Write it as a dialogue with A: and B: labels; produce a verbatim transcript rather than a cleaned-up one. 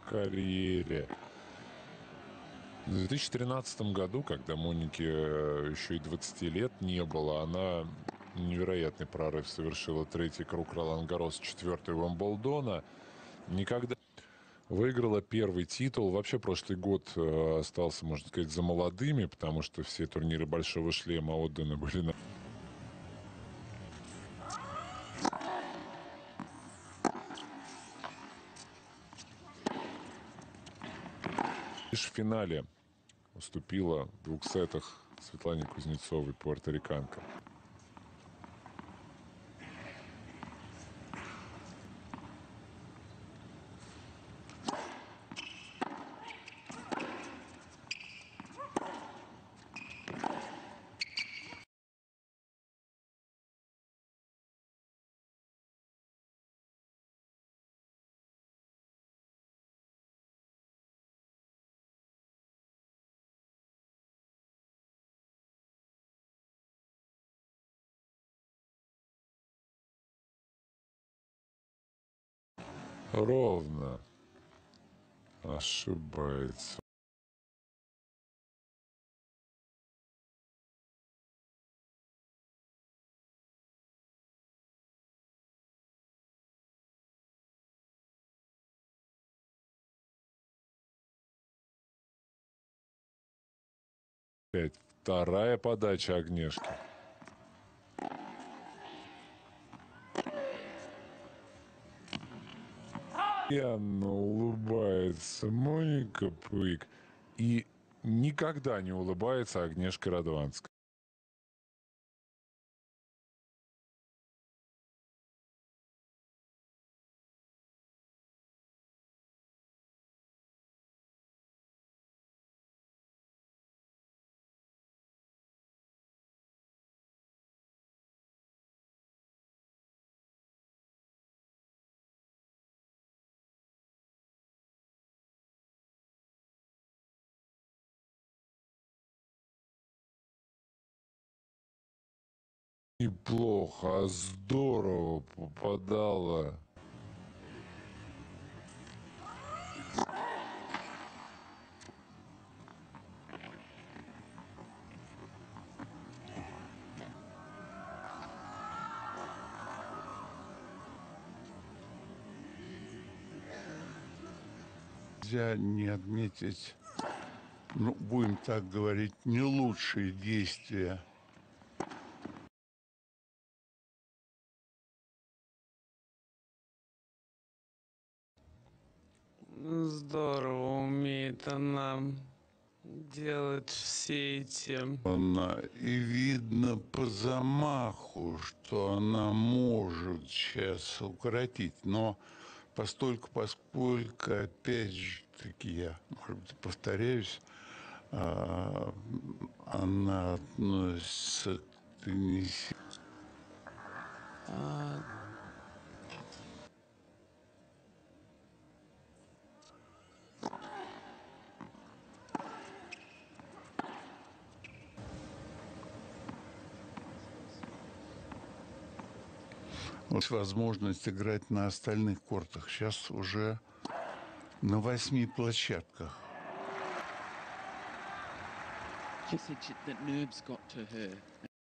A: карьере. В две тысячи тринадцатом году, когда Монике еще и двадцати лет не было, она невероятный прорыв совершила. Третий круг Ролан-Гаррос, четвертый Уимблдона. Никогда выиграла первый титул. Вообще прошлый год э, остался, можно сказать, за молодыми, потому что все турниры Большого шлема отданы были на... Лишь в финале уступила в двух сетах Светлане Кузнецовой, пуэрториканка. Ровно. Ошибается. Опять вторая подача Агнешки. Пьяно улыбается Моника Пуик. И никогда не улыбается Агнешка Радванская. Неплохо, а здорово попадала.
B: Нельзя не отметить, ну, будем так говорить, не лучшие действия.
C: Здорово умеет она делать все эти...
B: Она, и видно по замаху, что она может сейчас укоротить, но постольку, поскольку, опять же таки, я, может быть, повторяюсь, а, она относится к теннисе.
C: а,
B: Вот возможность играть на остальных кортах. Сейчас уже на восьми площадках.
D: She said she, that nerves got to her.